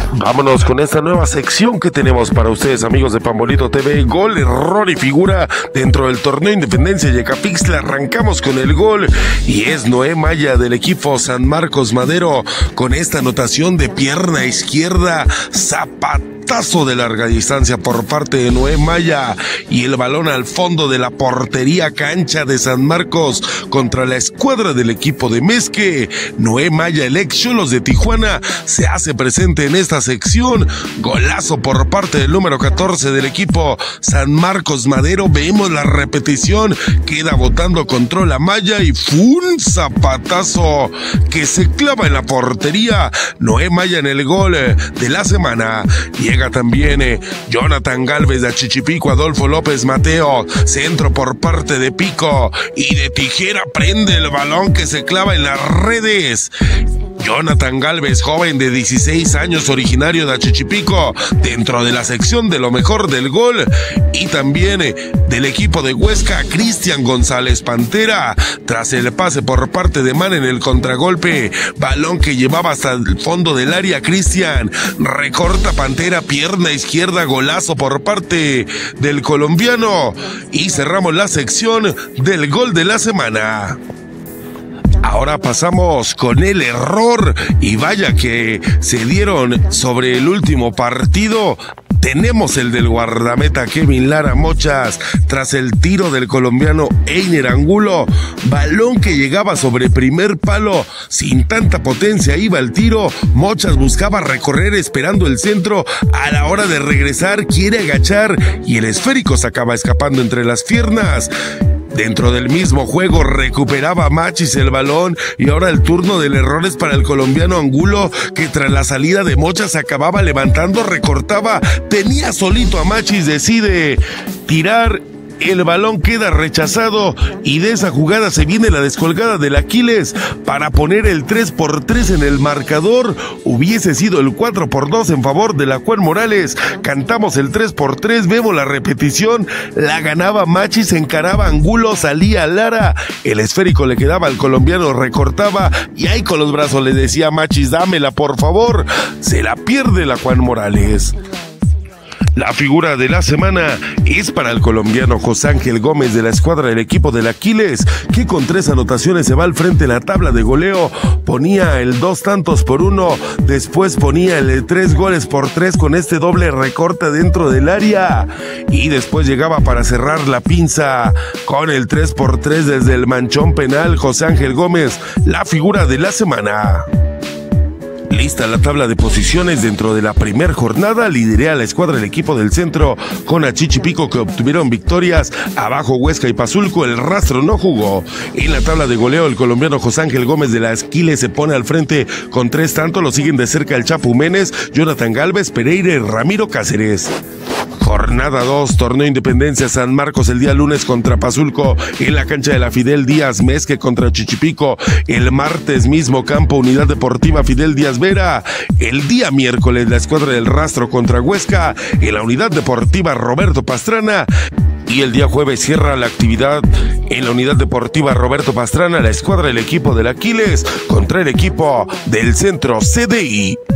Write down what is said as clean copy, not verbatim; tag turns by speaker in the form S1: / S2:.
S1: Vámonos con esta nueva sección que tenemos para ustedes, amigos de Pambolito TV. Gol, error y figura dentro del torneo Independencia Yecapixtla. Arrancamos con el gol y es Noé Maya del equipo San Marcos Madero con esta anotación de pierna izquierda, zapatazo de larga distancia por parte de Noé Maya y el balón al fondo de la portería cancha de San Marcos contra la escuadra del equipo de Mezque. Noé Maya, el ex Xolos de Tijuana, se hace presente en esta sección. Golazo por parte del número 14 del equipo San Marcos Madero. Vemos la repetición, queda botando control a Maya y un zapatazo que se clava en la portería. Noé Maya en el gol de la semana. Llega también Jonathan Galvez de Achichipico, Adolfo López Mateo, centro por parte de Pico y de tijera prende el balón que se clava en las redes. Jonathan Galvez, joven de 16 años, originario de Achichipico, dentro de la sección de lo mejor del gol. Y también del equipo de Huesca, Cristian González Pantera, tras el pase por parte de Man en el contragolpe, balón que llevaba hasta el fondo del área. Cristian recorta Pantera, pierna izquierda, golazo por parte del colombiano. Y cerramos la sección del gol de la semana. Ahora pasamos con el error y vaya que se dieron sobre el último partido. Tenemos el del guardameta Kevin Lara Mochas tras el tiro del colombiano Einer Angulo, balón que llegaba sobre primer palo, sin tanta potencia iba el tiro. Mochas buscaba recorrer esperando el centro, a la hora de regresar quiere agachar y el esférico se acaba escapando entre las piernas. Dentro del mismo juego recuperaba Machis el balón y ahora el turno del error es para el colombiano Angulo, que tras la salida de Mochas acababa levantando, recortaba, tenía solito a Machis, decide tirar. El balón queda rechazado y de esa jugada se viene la descolgada del Aquiles para poner el 3-3 en el marcador. Hubiese sido el 4-2 en favor de la Juan Morales. Cantamos el 3-3, vemos la repetición, la ganaba Machis, encaraba Angulo, salía Lara, el esférico le quedaba al colombiano, recortaba y ahí con los brazos le decía a Machis, dámela por favor. Se la pierde la Juan Morales. La figura de la semana es para el colombiano José Ángel Gómez de la escuadra del equipo del Aquiles, que con 3 anotaciones se va al frente en la tabla de goleo. Ponía el 2-1, después ponía el 3-3 con este doble recorte dentro del área y después llegaba para cerrar la pinza con el 3-3 desde el manchón penal. José Ángel Gómez, la figura de la semana. Lista la tabla de posiciones dentro de la primera jornada. Lideré a la escuadra del equipo del centro con Achichipico, que obtuvieron victorias. Abajo Huesca y Pazulco, el Rastro no jugó. En la tabla de goleo el colombiano José Ángel Gómez de la Aquiles se pone al frente con 3 tantos. Lo siguen de cerca el Chapu Ménez, Jonathan Galvez, Pereira y Ramiro Cáceres. Jornada 2, torneo Independencia San Marcos el día lunes contra Pazulco en la cancha de la Fidel Díaz, Mezque contra Chichipico el martes mismo campo Unidad Deportiva Fidel Díaz Vera. El día miércoles la escuadra del Rastro contra Huesca en la Unidad Deportiva Roberto Pastrana. Y el día jueves cierra la actividad en la Unidad Deportiva Roberto Pastrana la escuadra del equipo del Aquiles contra el equipo del Centro CDI.